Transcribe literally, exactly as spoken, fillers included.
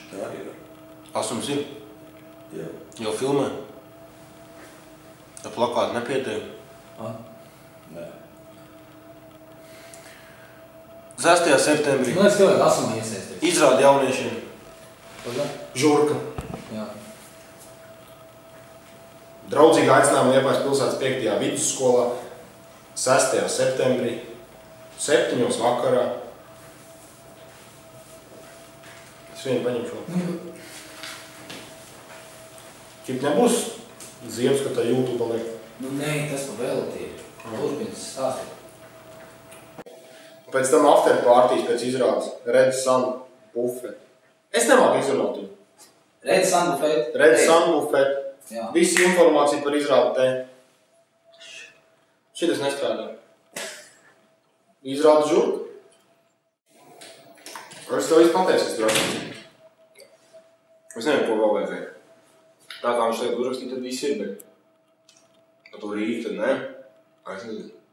Tā ir. Asums ir? Jā. Jau filmē? Ar plakātu nepietiek? Ah? Nē. sestajā septembrī. Man liekas, ka vajag asumā iesaistīt. Izrāda jauniešiem. Pagā? Žurka. Jā. Draudzīgi aicinām Liepājas pilsētas piektajā vidusskolā sestajā septembrī septiņos vakarā. Es vienu paņemšu. Ķip nebūs Ziemassvētā YouTube liek. Nu, nē, tas pa vēlatību. Turpins stāstīt. Pēc tam after partijas pēc izrādes Red Sun bufet. Es nemāku izrunāt viņu. Red Sun bufet. Red Sun bufet. Jā. Visi informācija par izrādi te. Šitas nestrādā. Izrāda žurka. Es tev visu pateicu, es droši. Es nezinu, ko vēl vajadzēja. Tā kā viņš tagad uzrakstīja, tad viss ir, bet... Par to rīt, tad ne. Es nezinu.